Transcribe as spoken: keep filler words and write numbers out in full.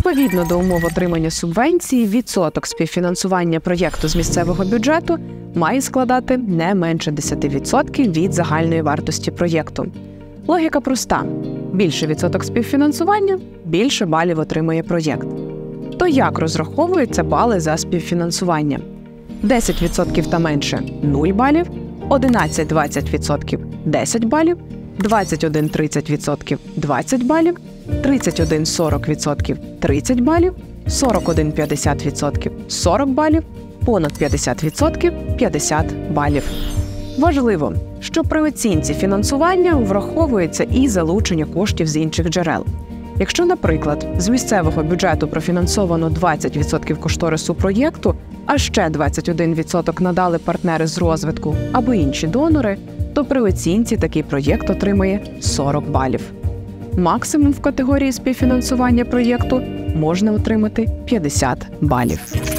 Відповідно до умов отримання субвенції, відсоток співфінансування проєкту з місцевого бюджету має складати не менше десять відсотків від загальної вартості проєкту. Логіка проста. Більше відсоток співфінансування – більше балів отримує проєкт. То як розраховуються бали за співфінансування? десять відсотків та менше – нуль балів, одинадцять-двадцять відсотків – десять балів, двадцять один - тридцять відсотків – двадцять балів, тридцять один - сорок відсотків – тридцять балів, сорок один - п'ятдесят відсотків – сорок балів, понад п'ятдесят відсотків – п'ятдесят балів. Важливо, що при оцінці фінансування враховується і залучення коштів з інших джерел. Якщо, наприклад, з місцевого бюджету профінансовано двадцять відсотків кошторису проєкту, а ще двадцять один відсоток надали партнери з розвитку або інші донори, то при оцінці такий проєкт отримає сорок балів. Максимум в категорії співфінансування проєкту можна отримати п'ятдесят балів.